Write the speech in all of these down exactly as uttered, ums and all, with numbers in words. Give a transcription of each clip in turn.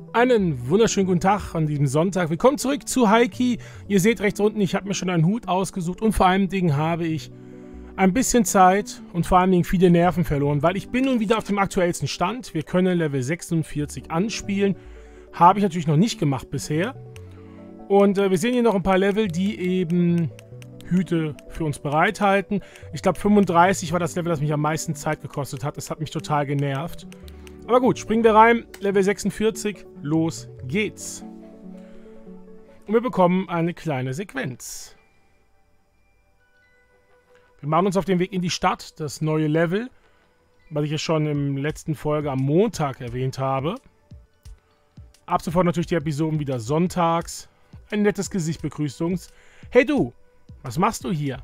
Einen wunderschönen guten Tag an diesem Sonntag. Willkommen zurück zu Heiki. Ihr seht rechts unten, ich habe mir schon einen Hut ausgesucht und vor allen Dingen habe ich ein bisschen Zeit und vor allen Dingen viele Nerven verloren, weil ich bin nun wieder auf dem aktuellsten Stand. Wir können Level sechsundvierzig anspielen. Habe ich natürlich noch nicht gemacht bisher. Und äh, wir sehen hier noch ein paar Level, die eben Hüte für uns bereithalten. Ich glaube fünfunddreißig war das Level, das mich am meisten Zeit gekostet hat. Das hat mich total genervt. Aber gut, springen wir rein. Level sechsundvierzig, los geht's. Und wir bekommen eine kleine Sequenz. Wir machen uns auf den Weg in die Stadt, das neue Level, was ich ja schon in der letzten Folge am Montag erwähnt habe. Ab sofort natürlich die Episoden wieder sonntags. Ein nettes Gesicht begrüßt uns. Hey du, was machst du hier?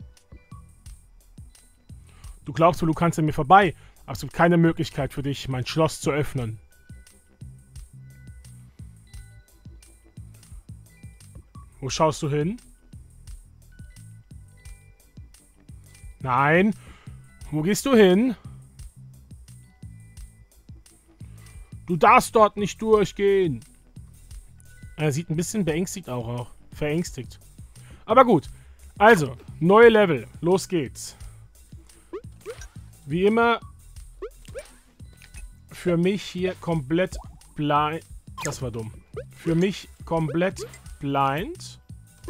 Du glaubst wohl, du kannst an mir vorbei. Aber es gibt keine Möglichkeit für dich, mein Schloss zu öffnen. Wo schaust du hin? Nein. Wo gehst du hin? Du darfst dort nicht durchgehen. Er sieht ein bisschen beängstigt auch, auch. Verängstigt. Aber gut. Also, neue Level. Los geht's. Wie immer... Für mich hier komplett blind. Das war dumm. Für mich komplett blind.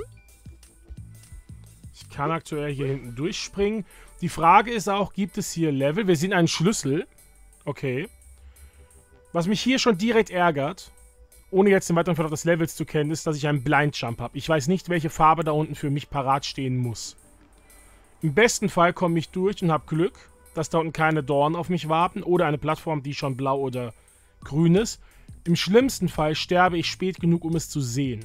Ich kann aktuell hier hinten durchspringen. Die Frage ist auch, gibt es hier Level? Wir sehen einen Schlüssel. Okay. Was mich hier schon direkt ärgert, ohne jetzt den weiteren Verlauf des Levels zu kennen, ist, dass ich einen Blind Jump habe. Ich weiß nicht, welche Farbe da unten für mich parat stehen muss. Im besten Fall komme ich durch und habe Glück, dass da unten keine Dornen auf mich warten oder eine Plattform, die schon blau oder grün ist. Im schlimmsten Fall sterbe ich spät genug, um es zu sehen.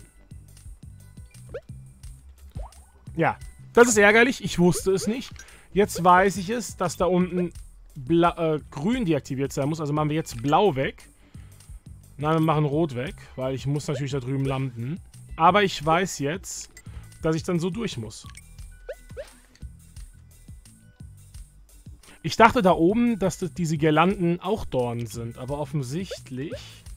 Ja, das ist ärgerlich. Ich wusste es nicht. Jetzt weiß ich es, dass da unten Bla äh, grün deaktiviert sein muss. Also machen wir jetzt blau weg. Nein, wir machen rot weg, weil ich muss natürlich da drüben landen. Aber ich weiß jetzt, dass ich dann so durch muss. Ich dachte da oben, dass das, diese Girlanden auch Dornen sind, aber offensichtlich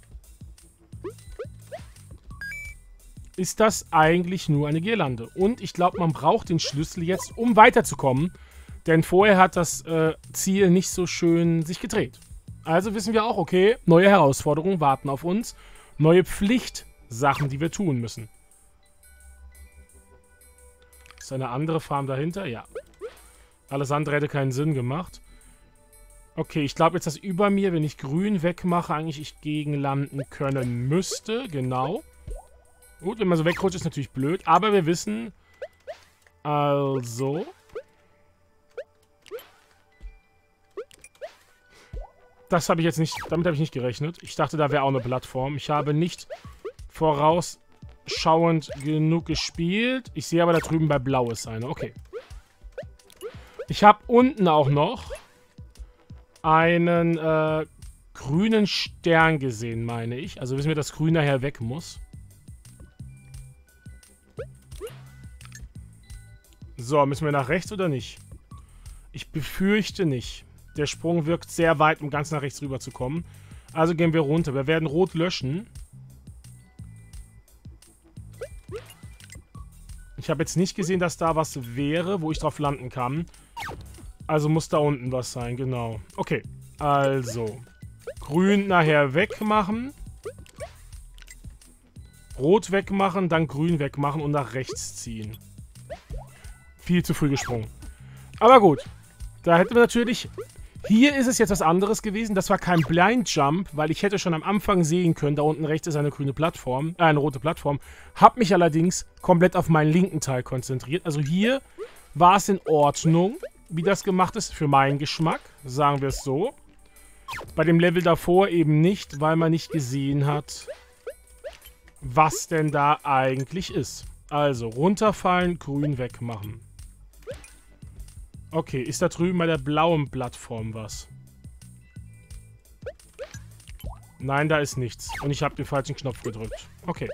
ist das eigentlich nur eine Girlande. Und ich glaube, man braucht den Schlüssel jetzt, um weiterzukommen, denn vorher hat das äh, Ziel nicht so schön sich gedreht. Also wissen wir auch, okay, neue Herausforderungen warten auf uns, neue Pflichtsachen, die wir tun müssen. Ist eine andere Farm dahinter? Ja. Alles andere hätte keinen Sinn gemacht. Okay, ich glaube jetzt, dass über mir, wenn ich grün wegmache, eigentlich ich gegenlanden können müsste. Genau. Gut, wenn man so wegrutscht, ist natürlich blöd. Aber wir wissen... Also... Das habe ich jetzt nicht... Damit habe ich nicht gerechnet. Ich dachte, da wäre auch eine Plattform. Ich habe nicht vorausschauend genug gespielt. Ich sehe aber da drüben bei Blau ist eine. Okay. Ich habe unten auch noch einen äh, grünen Stern gesehen, meine ich. Also wissen wir, dass grün nachher weg muss. So, müssen wir nach rechts oder nicht? Ich befürchte nicht. Der Sprung wirkt sehr weit, um ganz nach rechts rüber zu kommen. Also gehen wir runter. Wir werden rot löschen. Ich habe jetzt nicht gesehen, dass da was wäre, wo ich drauf landen kann. Also muss da unten was sein, genau. Okay, also. Grün nachher wegmachen. Rot wegmachen, dann grün wegmachen und nach rechts ziehen. Viel zu früh gesprungen. Aber gut. Da hätten wir natürlich... Hier ist es jetzt was anderes gewesen. Das war kein Blind Jump, weil ich hätte schon am Anfang sehen können, da unten rechts ist eine grüne Plattform, äh, eine rote Plattform. Hab mich allerdings komplett auf meinen linken Teil konzentriert. Also hier war es in Ordnung, wie das gemacht ist, für meinen Geschmack, sagen wir es so. Bei dem Level davor eben nicht, weil man nicht gesehen hat, was denn da eigentlich ist. Also, runterfallen, grün wegmachen. Okay, ist da drüben bei der blauen Plattform was? Nein, da ist nichts. Und ich habe den falschen Knopf gedrückt. Okay.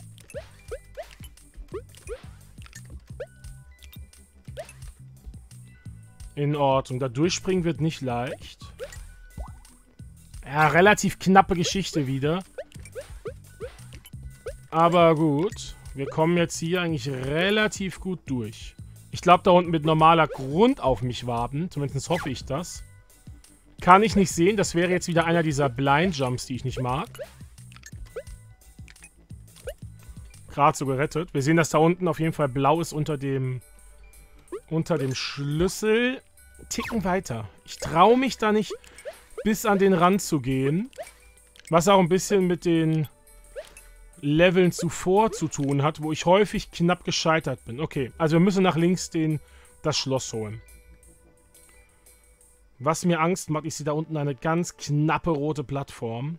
In Ordnung. Da durchspringen wird nicht leicht. Ja, relativ knappe Geschichte wieder. Aber gut. Wir kommen jetzt hier eigentlich relativ gut durch. Ich glaube, da unten wird normaler Grund auf mich warten. Zumindest hoffe ich das. Kann ich nicht sehen. Das wäre jetzt wieder einer dieser Blind Jumps, die ich nicht mag. Gerade so gerettet. Wir sehen, dass da unten auf jeden Fall blau ist unter dem, unter dem Schlüssel. Ticken weiter. Ich traue mich da nicht, bis an den Rand zu gehen. Was auch ein bisschen mit den Leveln zuvor zu tun hat, wo ich häufig knapp gescheitert bin. Okay, also wir müssen nach links den, das Schloss holen. Was mir Angst macht, ich sehe da unten eine ganz knappe rote Plattform.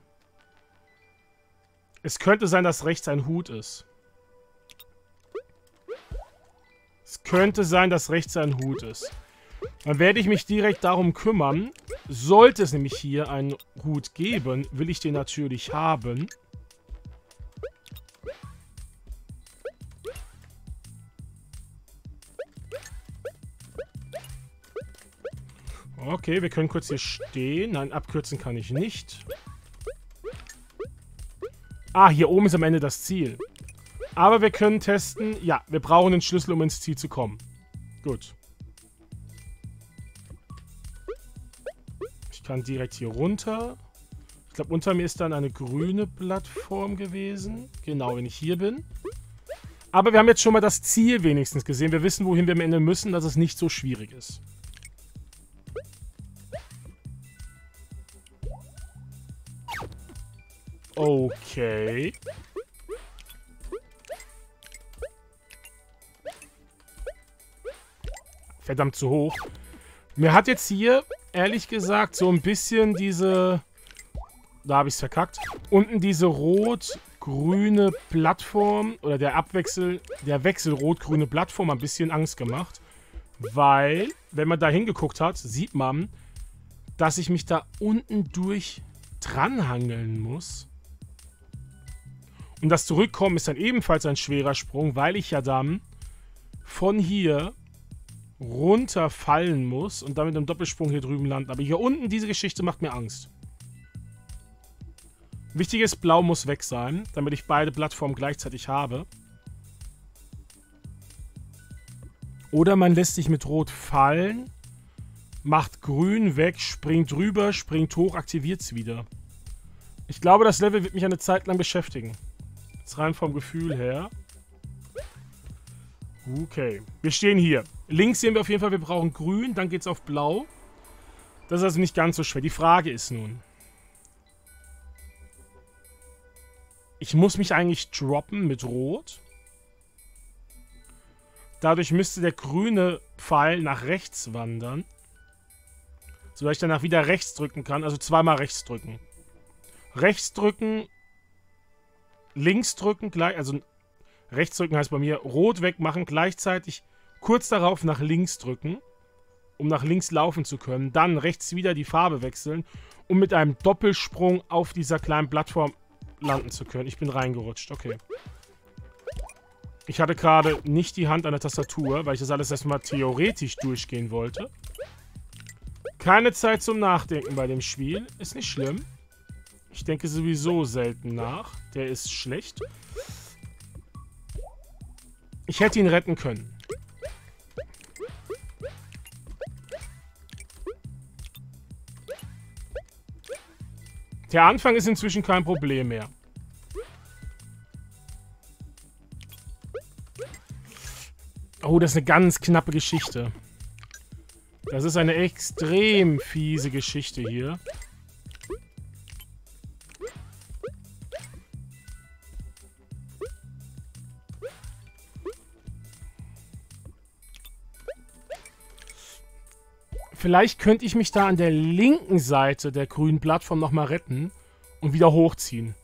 Es könnte sein, dass rechts ein Hut ist. Es könnte sein, dass rechts ein Hut ist. Dann werde ich mich direkt darum kümmern. Sollte es nämlich hier einen Hut geben, will ich den natürlich haben. Okay, wir können kurz hier stehen. Nein, abkürzen kann ich nicht. Ah, hier oben ist am Ende das Ziel. Aber wir können testen. Ja, wir brauchen den Schlüssel, um ins Ziel zu kommen. Gut. Ich kann direkt hier runter. Ich glaube, unter mir ist dann eine grüne Plattform gewesen. Genau, wenn ich hier bin. Aber wir haben jetzt schon mal das Ziel wenigstens gesehen. Wir wissen, wohin wir am Ende müssen, dass es nicht so schwierig ist. Okay. Verdammt zu hoch. Mir hat jetzt hier, ehrlich gesagt, so ein bisschen diese... Da habe ich es verkackt. Unten diese rot-grüne Plattform oder der Abwechsel, der Wechsel rot-grüne Plattform ein bisschen Angst gemacht. Weil, wenn man da hingeguckt hat, sieht man, dass ich mich da unten durch dranhangeln muss. Und das Zurückkommen ist dann ebenfalls ein schwerer Sprung, weil ich ja dann von hier runterfallen muss und dann mit einem Doppelsprung hier drüben landen. Aber hier unten, diese Geschichte macht mir Angst. Wichtig ist, blau muss weg sein, damit ich beide Plattformen gleichzeitig habe. Oder man lässt sich mit rot fallen, macht grün weg, springt drüber, springt hoch, aktiviert es wieder. Ich glaube, das Level wird mich eine Zeit lang beschäftigen. Jetzt rein vom Gefühl her. Okay, wir stehen hier. Links sehen wir auf jeden Fall, wir brauchen grün, dann geht es auf blau. Das ist also nicht ganz so schwer. Die Frage ist nun... Ich muss mich eigentlich droppen mit Rot. Dadurch müsste der grüne Pfeil nach rechts wandern. Sodass ich danach wieder rechts drücken kann. Also zweimal rechts drücken. Rechts drücken. Links drücken. Gleich, also rechts drücken heißt bei mir Rot wegmachen. Gleichzeitig kurz darauf nach links drücken. Um nach links laufen zu können. Dann rechts wieder die Farbe wechseln. Um mit einem Doppelsprung auf dieser kleinen Plattform landen zu können. Ich bin reingerutscht. Okay. Ich hatte gerade nicht die Hand an der Tastatur, weil ich das alles erstmal theoretisch durchgehen wollte. Keine Zeit zum Nachdenken bei dem Spiel. Ist nicht schlimm. Ich denke sowieso selten nach. Der ist schlecht. Ich hätte ihn retten können. Der Anfang ist inzwischen kein Problem mehr. Oh, das ist eine ganz knappe Geschichte. Das ist eine extrem fiese Geschichte hier. Vielleicht könnte ich mich da an der linken Seite der grünen Plattform nochmal retten und wieder hochziehen.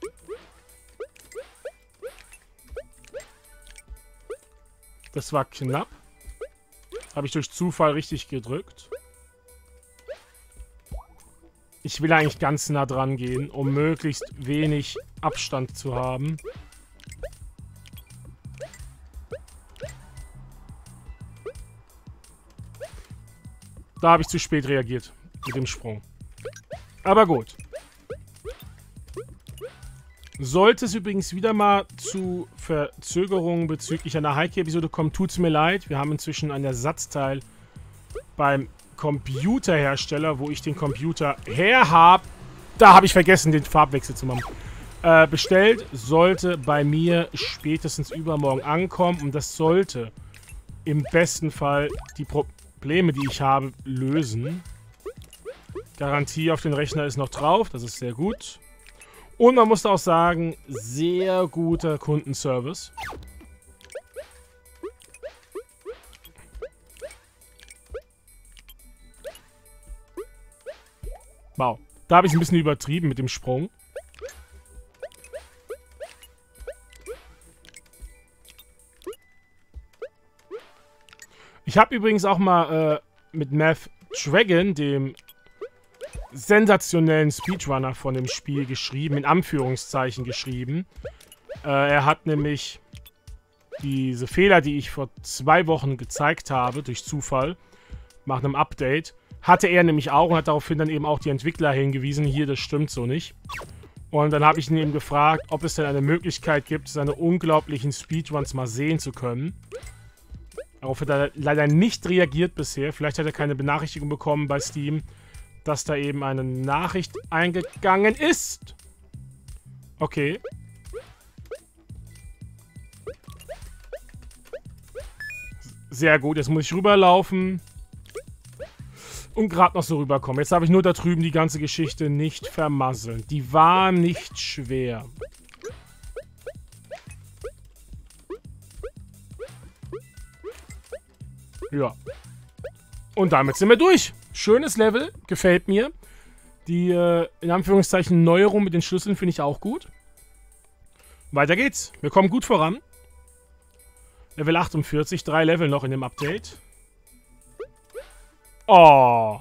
Das war knapp. Habe ich durch Zufall richtig gedrückt. Ich will eigentlich ganz nah dran gehen, um möglichst wenig Abstand zu haben. Da habe ich zu spät reagiert mit dem Sprung. Aber gut. Sollte es übrigens wieder mal zu Verzögerungen bezüglich einer Heike-Episode kommen, tut es mir leid. Wir haben inzwischen ein Ersatzteil beim Computerhersteller, wo ich den Computer her habe. Da habe ich vergessen, den Farbwechsel zu machen. Äh, bestellt, sollte bei mir spätestens übermorgen ankommen. Und das sollte im besten Fall die Probleme, die ich habe, lösen. Garantie auf den Rechner ist noch drauf, das ist sehr gut. Und man muss auch sagen, sehr guter Kundenservice. Wow, da habe ich es ein bisschen übertrieben mit dem Sprung. Ich habe übrigens auch mal äh, mit Math Dragon, dem sensationellen Speedrunner von dem Spiel, geschrieben, in Anführungszeichen geschrieben. Äh, er hat nämlich diese Fehler, die ich vor zwei Wochen gezeigt habe, durch Zufall, nach einem Update, hatte er nämlich auch und hat daraufhin dann eben auch die Entwickler hingewiesen, hier, das stimmt so nicht. Und dann habe ich ihn eben gefragt, ob es denn eine Möglichkeit gibt, seine unglaublichen Speedruns mal sehen zu können. Darauf hat er leider nicht reagiert bisher. Vielleicht hat er keine Benachrichtigung bekommen bei Steam, dass da eben eine Nachricht eingegangen ist. Okay. Sehr gut, jetzt muss ich rüberlaufen. Und gerade noch so rüberkommen. Jetzt habe ich nur da drüben die ganze Geschichte nicht vermasselt. Die war nicht schwer. Ja. Und damit sind wir durch. Schönes Level, gefällt mir. Die, äh, in Anführungszeichen, Neuerung mit den Schlüsseln finde ich auch gut. Weiter geht's. Wir kommen gut voran. Level achtundvierzig, drei Level noch in dem Update. Oh.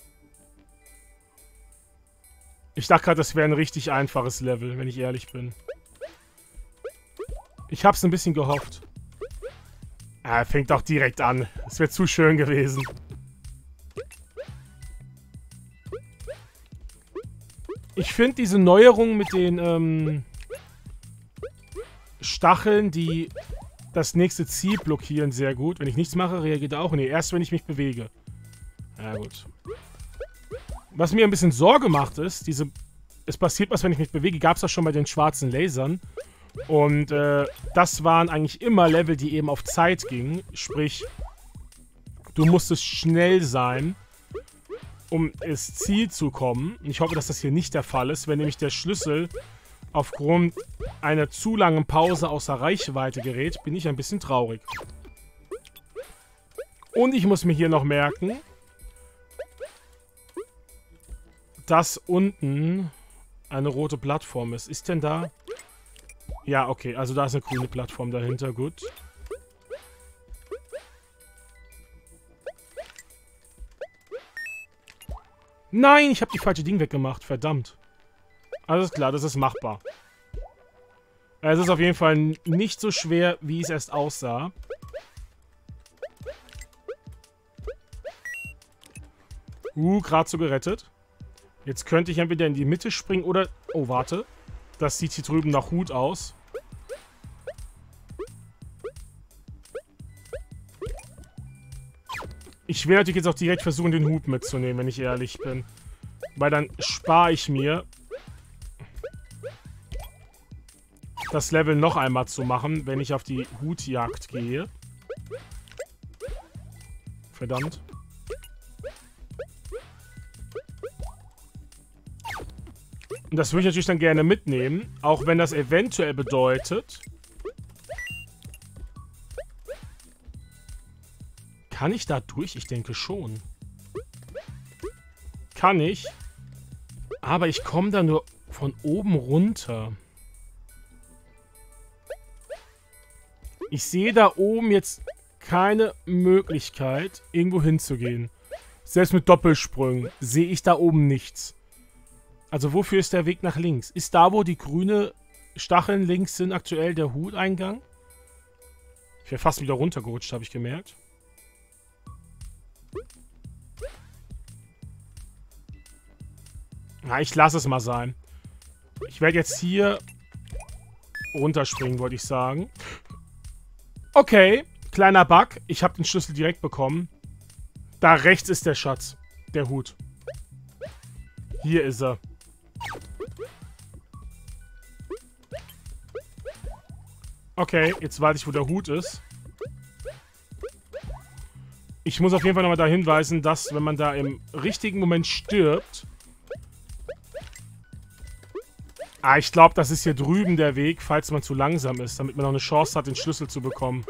Ich dachte gerade, das wäre ein richtig einfaches Level, wenn ich ehrlich bin. Ich hab's ein bisschen gehofft. Ah, fängt doch direkt an. Es wäre zu schön gewesen. Ich finde diese Neuerung mit den ähm, Stacheln, die das nächste Ziel blockieren, sehr gut. Wenn ich nichts mache, reagiert er auch. Nee, erst wenn ich mich bewege. Ja, gut. Was mir ein bisschen Sorge macht, ist, diese, es passiert was, wenn ich mich bewege. Gab es das schon bei den schwarzen Lasern. Und äh, das waren eigentlich immer Level, die eben auf Zeit gingen. Sprich, du musstest schnell sein, um ins Ziel zu kommen. Und ich hoffe, dass das hier nicht der Fall ist, wenn nämlich der Schlüssel aufgrund einer zu langen Pause außer Reichweite gerät, bin ich ein bisschen traurig. Und ich muss mir hier noch merken, dass unten eine rote Plattform ist. Ist denn da... Ja, okay, also da ist eine grüne Plattform dahinter, gut. Nein, ich habe die falsche Ding weggemacht, verdammt. Alles klar, das ist machbar. Es ist auf jeden Fall nicht so schwer, wie es erst aussah. Uh, gerade so gerettet. Jetzt könnte ich entweder in die Mitte springen oder... Oh, warte. Das sieht hier drüben nach Hut aus. Ich werde natürlich jetzt auch direkt versuchen, den Hut mitzunehmen, wenn ich ehrlich bin. Weil dann spare ich mir, das Level noch einmal zu machen, wenn ich auf die Hutjagd gehe. Verdammt. Und das würde ich natürlich dann gerne mitnehmen, auch wenn das eventuell bedeutet... Kann ich da durch? Ich denke schon. Kann ich. Aber ich komme da nur von oben runter. Ich sehe da oben jetzt keine Möglichkeit, irgendwo hinzugehen. Selbst mit Doppelsprüngen sehe ich da oben nichts. Also wofür ist der Weg nach links? Ist da, wo die grüne Stacheln links sind, aktuell der Huteingang? Ich wäre fast wieder runtergerutscht, habe ich gemerkt. Na, ich lasse es mal sein. Ich werde jetzt hier runterspringen, wollte ich sagen. Okay, kleiner Bug. Ich habe den Schlüssel direkt bekommen. Da rechts ist der Schatz. Der Hut. Hier ist er. Okay, jetzt weiß ich, wo der Hut ist. Ich muss auf jeden Fall nochmal darauf hinweisen, dass, wenn man da im richtigen Moment stirbt... Ah, ich glaube, das ist hier drüben der Weg, falls man zu langsam ist, damit man noch eine Chance hat, den Schlüssel zu bekommen.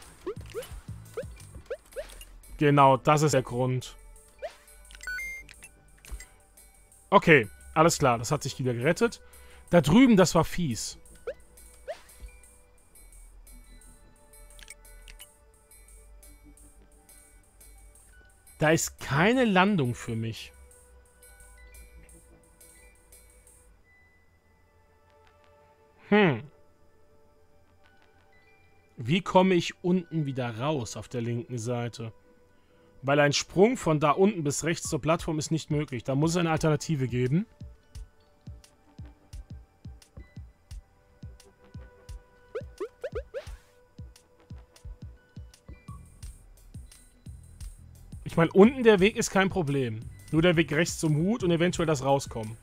Genau, das ist der Grund. Okay, alles klar, das hat sich wieder gerettet. Da drüben, das war fies. Da ist keine Landung für mich. Hm. Wie komme ich unten wieder raus auf der linken Seite? Weil ein Sprung von da unten bis rechts zur Plattform ist nicht möglich. Da muss es eine Alternative geben. Ich meine, unten der Weg ist kein Problem. Nur der Weg rechts zum Hut und eventuell das Rauskommen.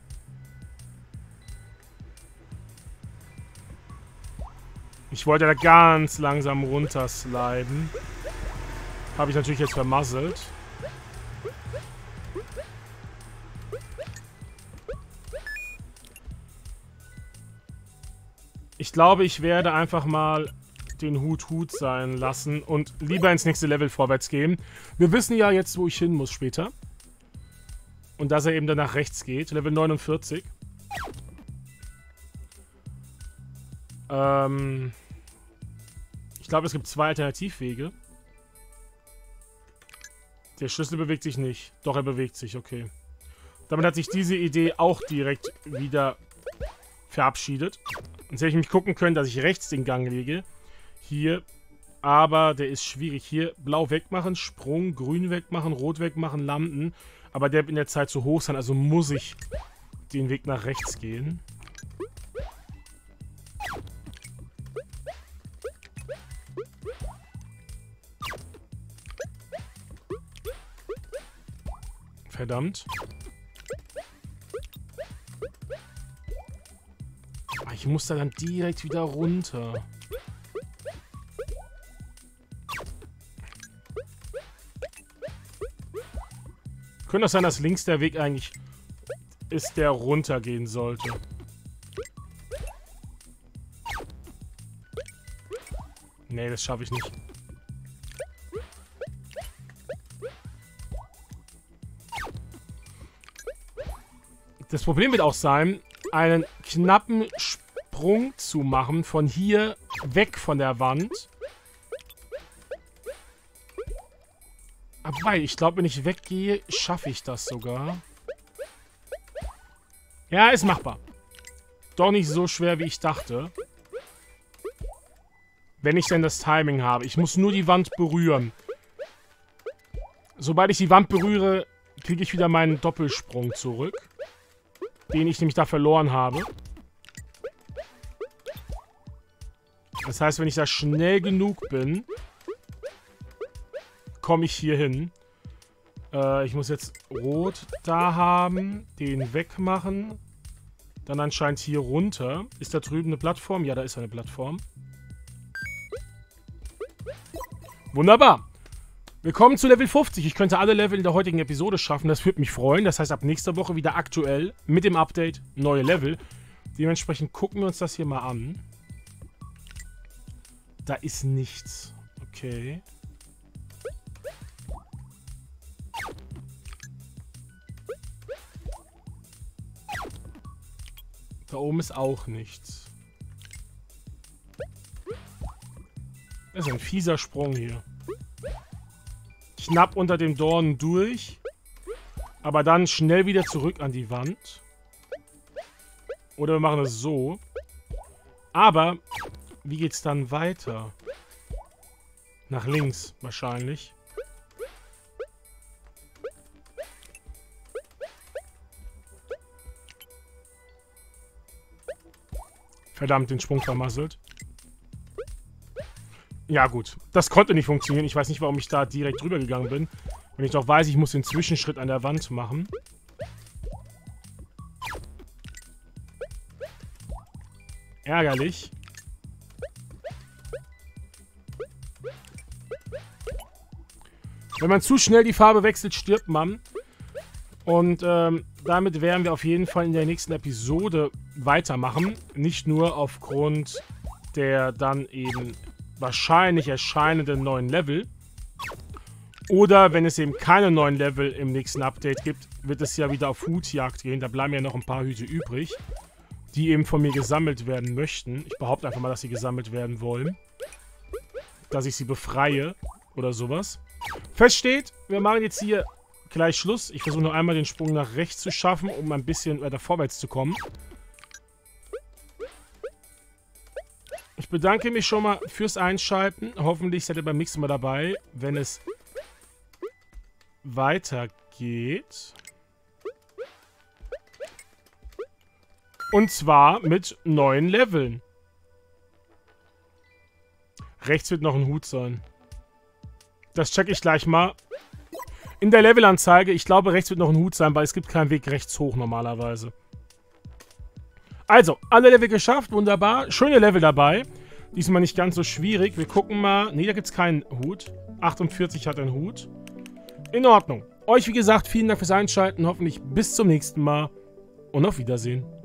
Ich wollte da ganz langsam runtersliden. Habe ich natürlich jetzt vermasselt. Ich glaube, ich werde einfach mal den Hut Hut sein lassen und lieber ins nächste Level vorwärts gehen. Wir wissen ja jetzt, wo ich hin muss später. Und dass er eben dann nach rechts geht. Level neunundvierzig. Ähm... Ich glaube, es gibt zwei Alternativwege. Der Schlüssel bewegt sich nicht. Doch, er bewegt sich, okay. Damit hat sich diese Idee auch direkt wieder verabschiedet. Jetzt hätte ich mich gucken können, dass ich rechts den Gang lege. Hier. Aber der ist schwierig. Hier blau wegmachen, Sprung, grün wegmachen, rot wegmachen, landen. Aber der wird in der Zeit zu hoch sein, also muss ich den Weg nach rechts gehen. Verdammt. Ich muss da dann direkt wieder runter. Könnte das sein, dass links der Weg eigentlich ist, der runtergehen sollte. Nee, das schaffe ich nicht. Das Problem wird auch sein, einen knappen Sprung zu machen von hier weg von der Wand. Aber ich glaube, wenn ich weggehe, schaffe ich das sogar. Ja, ist machbar. Doch nicht so schwer, wie ich dachte. Wenn ich denn das Timing habe. Ich muss nur die Wand berühren. Sobald ich die Wand berühre, kriege ich wieder meinen Doppelsprung zurück. Den ich nämlich da verloren habe. Das heißt, wenn ich da schnell genug bin, komme ich hier hin. Äh, ich muss jetzt Rot da haben, den wegmachen. Dann anscheinend hier runter. Ist da drüben eine Plattform? Ja, da ist eine Plattform. Wunderbar. Wir kommen zu Level fünfzig. Ich könnte alle Level in der heutigen Episode schaffen. Das würde mich freuen. Das heißt, ab nächster Woche wieder aktuell mit dem Update neue Level. Dementsprechend gucken wir uns das hier mal an. Da ist nichts. Okay. Da oben ist auch nichts. Das ist ein fieser Sprung hier. Knapp unter dem Dorn durch. Aber dann schnell wieder zurück an die Wand. Oder wir machen es so. Aber wie geht's dann weiter? Nach links wahrscheinlich. Verdammt, den Sprung vermasselt. Ja gut, das konnte nicht funktionieren. Ich weiß nicht, warum ich da direkt drüber gegangen bin. Wenn ich doch weiß, ich muss den Zwischenschritt an der Wand machen. Ärgerlich. Wenn man zu schnell die Farbe wechselt, stirbt man. Und ähm, damit werden wir auf jeden Fall in der nächsten Episode weitermachen. Nicht nur aufgrund der dann eben wahrscheinlich erscheinenden neuen Level. Oder wenn es eben keine neuen Level im nächsten Update gibt, wird es ja wieder auf Hutjagd gehen. Da bleiben ja noch ein paar Hüte übrig, die eben von mir gesammelt werden möchten. Ich behaupte einfach mal, dass sie gesammelt werden wollen. Dass ich sie befreie oder sowas. Fest steht, wir machen jetzt hier gleich Schluss. Ich versuche noch einmal den Sprung nach rechts zu schaffen, um ein bisschen weiter vorwärts zu kommen. Ich bedanke mich schon mal fürs Einschalten. Hoffentlich seid ihr beim nächsten Mal dabei, wenn es weitergeht. Und zwar mit neuen Leveln. Rechts wird noch ein Hut sein. Das checke ich gleich mal. In der Levelanzeige, ich glaube, rechts wird noch ein Hut sein, weil es gibt keinen Weg rechts hoch normalerweise. Also, alle Level geschafft, wunderbar. Schöne Level dabei. Diesmal nicht ganz so schwierig. Wir gucken mal. Ne, da gibt es keinen Hut. achtundvierzig hat einen Hut. In Ordnung. Euch, wie gesagt, vielen Dank fürs Einschalten. Hoffentlich bis zum nächsten Mal. Und auf Wiedersehen.